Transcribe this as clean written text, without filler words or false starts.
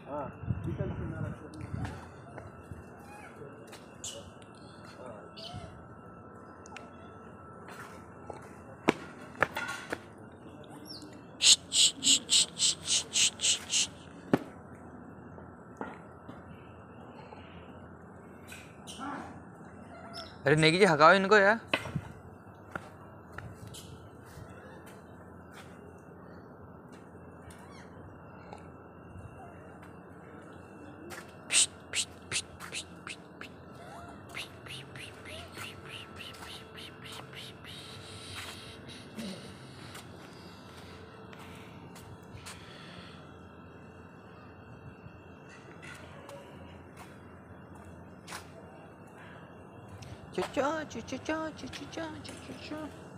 हाँ निकल के ना रखो। अरे नेगी जी हकाओ इनको यार। Cha cha cha cha cha cha cha cha cha cha.